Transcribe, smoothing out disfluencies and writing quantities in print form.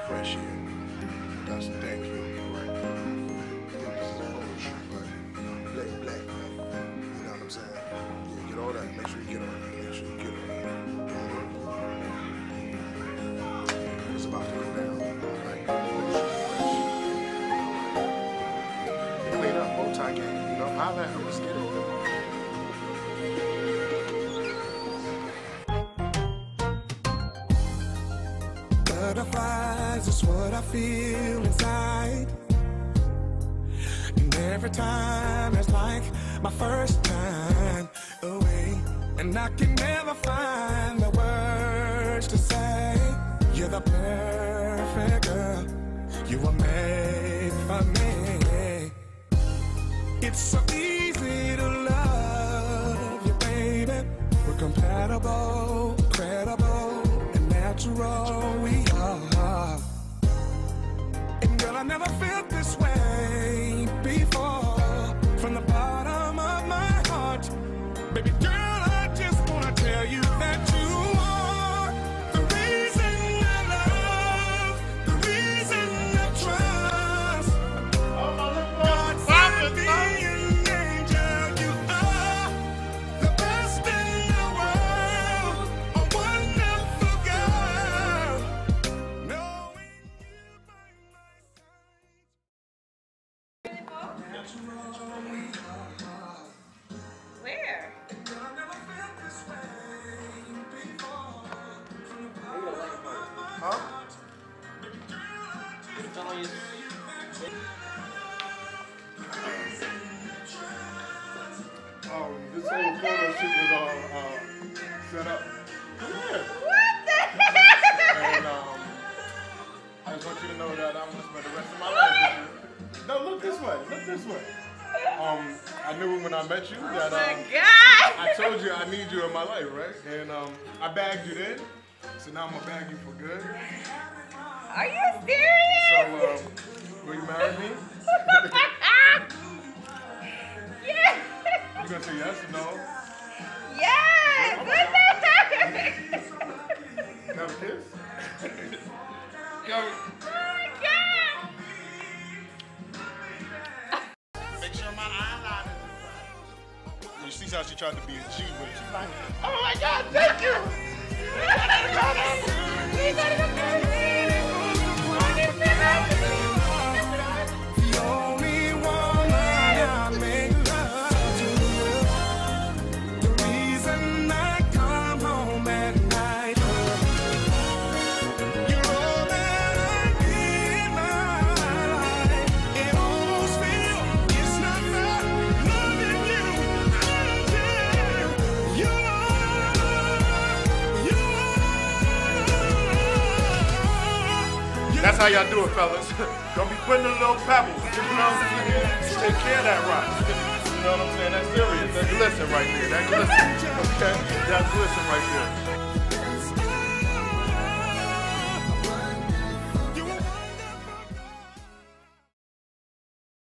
fresh here. Got some things real good, right? I think this is a photo shoot, but black, man. You know what I'm saying? Yeah, get all that. Make sure you get on it. Make sure you get on it. It's about to go down. Right? Clean up, multi-game. You know, holla at me. Let's get it. Butterflies is what I feel inside. And every time it's like my first time away. And I can never find the words to say. You're the perfect girl. You were made for me. It's so easy to love you, baby. We're compatible, credible, and natural. We are. And girl, I never felt this way before. From the bottom of my heart, baby girl, I just wanna tell you that you are the reason I love, the reason I trust. God sent me an angel. You are the best in the world, a wonderful girl. Knowing you by my Where? Huh? This whole photo shoot was all set up. Yeah. What the heck? And I just want you to know that I'm gonna spend the rest of my life with you. No, look this way. Look this way. I knew when I met you that God! I told you I need you in my life, right? And I bagged you then, so now I'm gonna bag you for good. Are you serious? So, will you marry me? Yes! You gonna say yes or no? Yes! What the heck? Have a kiss? Go. Oh my God! Make sure my eyeliner is right. You see how she tried to be a G with it. She's like, oh my God, thank you! The only woman I make love to. The reason I come home at night. You're all that I need in my life. It almost feels it's not fair loving you. You are. That's how y'all do it, fellas. Don't be putting the little pebbles. You know what I'm saying? Take care of that rock. You know what I'm saying? That's serious. That glisten right there. That glisten. Okay? That glisten right there.